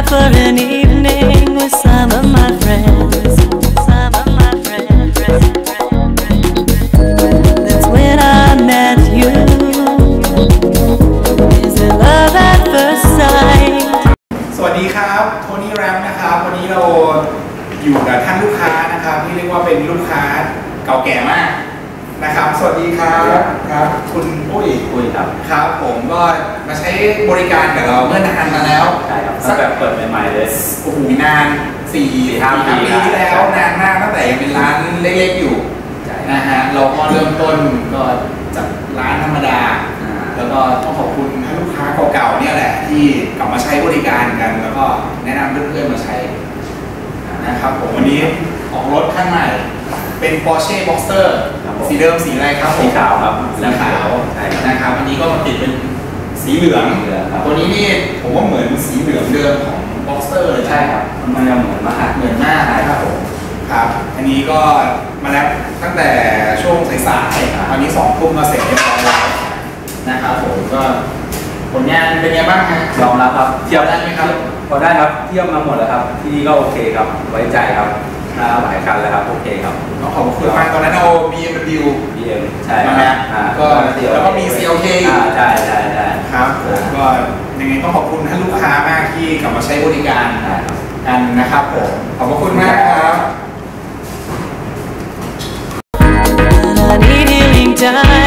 for an evening with some of my friends. Some of my friends. That's when I met you. Is it love at first sight? สวัสดีครับโทนี่แรมนะครับวันนี้เราอยู่กับท่านลูกค้านะครับที่เรียกว่าเป็นลูกค้าเก่าแก่มากนะครับสวัสดีครับครับคุณอุ้ยครับผมก็มาใช้บริการกับเราเมื่อนานมาแล้วใช่ครับตั้งแต่เปิดใหม่ๆเลยโอ้โหนาน4-5 ปีที่แล้วนานมากตั้งแต่ยังเป็นร้านเล็กๆอยู่นะฮะเราก็เริ่มต้นก็จากร้านธรรมดาแล้วก็ต้องขอบคุณท่านลูกค้าเก่าๆเนี่ยแหละที่กลับมาใช้บริการกันแล้วก็แนะนำเพื่อนๆมาใช้นะครับผมวันนี้ออกรถคันใหม่เป็น Porsche Boxster สีเดิมสีอะไรครับสีขาวครับสีขาวนะครับวันนี้ก็มาติดเป็นสีเหลืองตัวนี้นี่ผมว่าเหมือนสีเหลืองเดิมของ Boxster เลยใช่ครับมันยังเหมือนมากนะครับผมครับอันนี้ก็มาแล้วตั้งแต่ช่วงสายๆตอนนี้2 ทุ่มมาเสร็จเรียบร้อยแล้วนะครับผมก็ผลงานเป็นไงบ้างฮะยอมรับครับเที่ยวได้ไหมครับพอได้ครับเที่ยวมาหมดแล้วครับที่นี่ก็โอเคครับไว้ใจครับหลายคันแล้วครับโอเคครับขอบคุณมากตอนนั้นเอา BMW ใช่ครับก็แล้วก็มี CLK ใช่ครับผมก็ยังไงต้องขอบคุณท่านลูกค้ามากที่กลับมาใช้บริการกันนะครับผมขอบคุณมากครับ I need healing time.